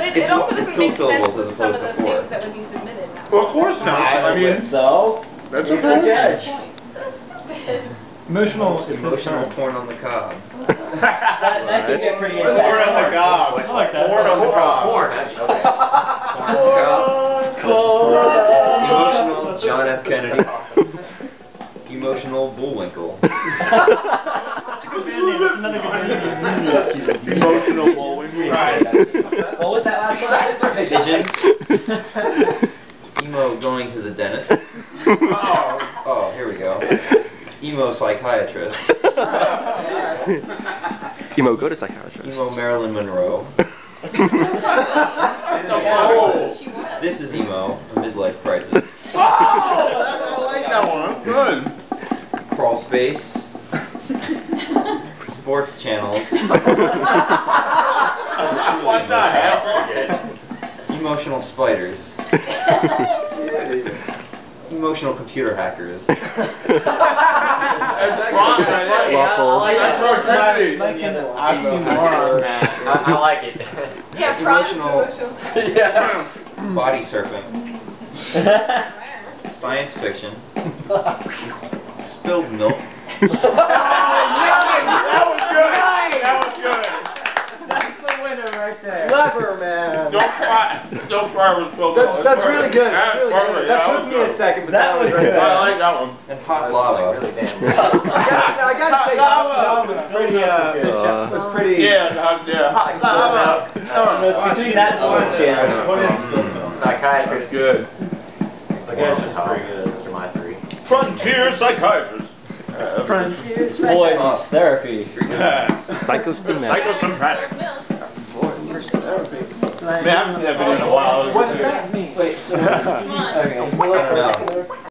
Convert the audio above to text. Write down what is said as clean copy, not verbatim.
it also doesn't make sense with some of the things that would be submitted. Well, of course not. I mean, so that's a judge. That's stupid. Emotional porn on the cob. That could get pretty intense. Porn on the cob. I like that. Porn on the cob. Porn. Emotional John F. Kennedy. Emotional Bullwinkle. Emotional Bullwinkle. Right. What was that last one? Pigeons. Emo going to the dentist. Oh, here we go. Emo psychiatrist. Emo go to psychiatrist. Emo Marilyn Monroe. This is emo, a midlife crisis. Oh, I like that one. Good. Crawl space. Sports channels. What the hell? Emotional spiders. Emotional computer hackers. I like it. Yeah, Emotional Yeah. body surfing. Science fiction. Spilled milk. That was good. That was good. That's the winner right there. Clever, man. Don't cry with spilled milk. That's really good. That's really good. Perfect. That took me a second, but That was right good. there. I like that one. And hot lava. Really damn I gotta say, that was pretty. Was pretty. Yeah. Between that and sports channels. Psychiatrist. Good. Psychiatrist is pretty good. Those are my three. Frontier psychiatrist. Boys, therapy. Psychosomatic. Psychosomatic. Therapy. Man, I haven't seen that video in a while. What does that mean? Wait, so. Okay. No.